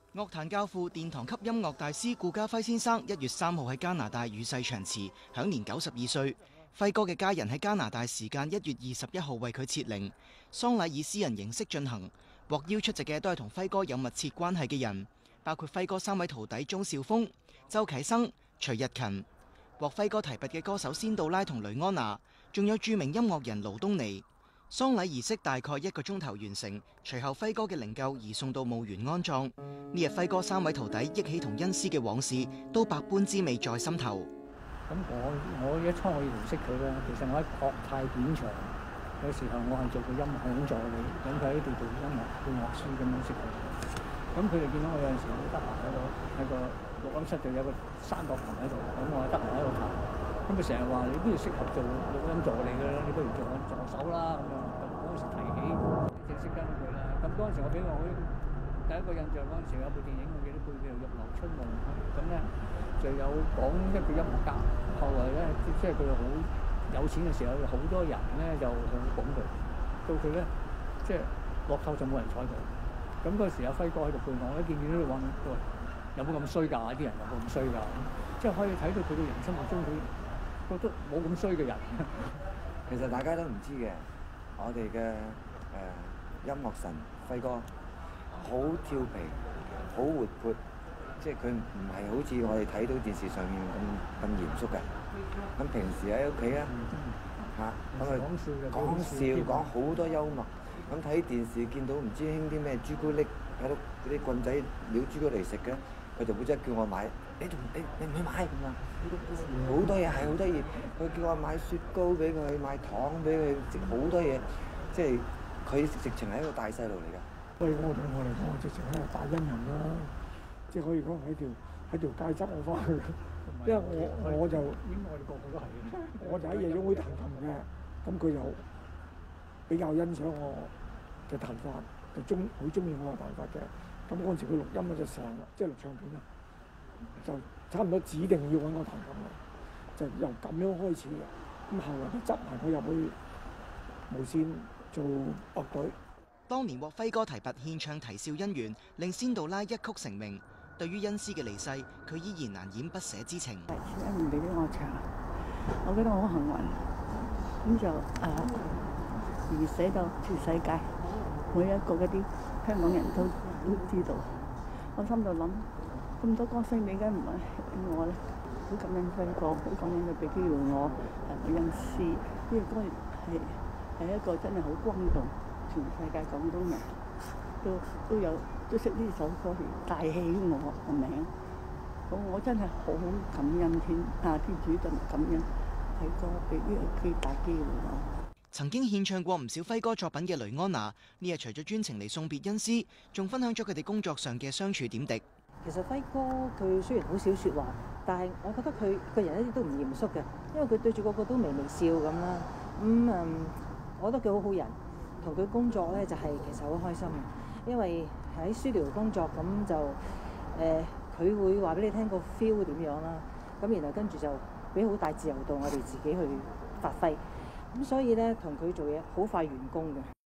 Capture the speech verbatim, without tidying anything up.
樂壇教父、殿堂級音樂大師顧嘉輝先生一月三號喺加拿大與世長辭，享年九十二歲。輝哥嘅家人喺加拿大時間一月二十一號為佢設靈，喪禮以私人形式進行。獲邀出席嘅都係同輝哥有密切關係嘅人，包括輝哥三位徒弟鍾兆峰、周啟生、徐日勤，獲輝哥提拔嘅歌手仙杜拉同雷安娜，仲有著名音樂人盧東尼。喪禮儀式大概一個鐘頭完成，隨後輝哥嘅靈柩移送到墓園安葬。呢日輝哥三位徒弟憶起同恩師嘅往事，都百般滋味在心頭。 咁我我一初我認識佢咧，其實我喺國泰片場，有時候我係做個音響助理，咁佢喺度做音樂配樂師咁樣識佢。咁佢哋見到我有陣時好得閒喺度喺個錄音室度有個三角琴喺度，咁我得閒喺度彈。咁佢成日話：你邊度適合做錄音助理嘅咧？你不如做我助手啦咁樣。咁嗰陣時提起正式跟佢啦。咁嗰陣時我俾我第一個印象嗰陣時有部電影，我記得佢叫《玉樓春夢》。咁咧就有講一個音樂家，後來咧即係佢好有錢嘅時候，好多人咧就去捧佢。到佢咧即係落頭就冇人睬佢。咁嗰時阿輝哥喺度陪我，一見見到佢話：喂，有冇咁衰㗎？啲人有冇咁衰㗎？即係可以睇到佢嘅人生目中佢。覺得冇咁衰嘅人， 其實大家都唔知嘅。我哋嘅誒音樂神輝哥好調皮，好活潑，即係佢唔係好似我哋睇到電視上面咁咁嚴肅嘅。咁平時喺屋企咧嚇，咁啊講笑講好多幽默。咁睇電視見到唔知興啲咩朱古力，睇到嗰啲棍仔撩朱古力食嘅，佢就會即係叫我買。你同你你唔去買咁啊？好多嘢係好多嘢，佢叫我買雪糕俾佢，買糖俾佢，食好多嘢，即係佢直情係一個大細路嚟㗎。 對我對我嚟講，直情係一個大恩人啦，即係可以講喺條喺條街執我翻去，因為我我就應該我哋個個都係嘅，我就喺夜總會彈琴嘅，咁佢就比較欣賞我嘅彈法，就中好中意我嘅彈法嘅。咁嗰陣時佢錄音咧就成日即係錄唱片啊。就差唔多指定要揾我彈琴啦，就由咁樣開始嘅。咁後來佢執埋我入去無線做樂隊。 當年獲輝哥提拔獻唱《啼笑姻緣》，令仙杜拉一曲成名。對於恩師嘅離世，佢依然難掩不捨之情。 啼笑姻緣俾我唱，我覺得我好幸運。咁就誒，而寫到全世界每一個嗰啲香港人都都知道。我心度諗。咁多歌星，點解唔係我咧？好感恩輝哥，好感恩佢俾機會我誒我恩師。呢個歌係係一個真係好轟動，全世界廣東人都都有都識呢首歌嚟帶起我個名。咁我真係好感恩天啊天主就感恩輝哥俾呢個機大機會我。 曾經獻唱過唔少輝哥作品嘅雷安娜，呢日除咗專程嚟送別恩師，仲分享咗佢哋工作上嘅相處點滴。 其實輝哥佢雖然好少説話，但係我覺得佢個人一啲都唔嚴肅嘅，因為佢對住個個都微微笑咁啦。咁、嗯、嗯，我覺得佢好好人，同佢工作咧就係、是、其實好開心嘅，因為喺 studio 工作咁就誒，佢、呃、會話俾你聽個 feel 點樣啦。咁然後跟住就俾好大自由度我哋自己去發揮。咁所以咧同佢做嘢好快完工嘅。